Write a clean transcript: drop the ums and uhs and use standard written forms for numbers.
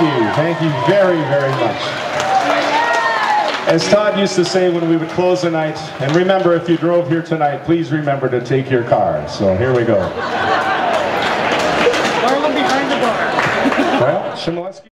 Thank you very, very much. As Todd used to say when we would close the night, and remember, if you drove here tonight, please remember to take your car. So here we go. Behind the bar. Well, Shimoleski.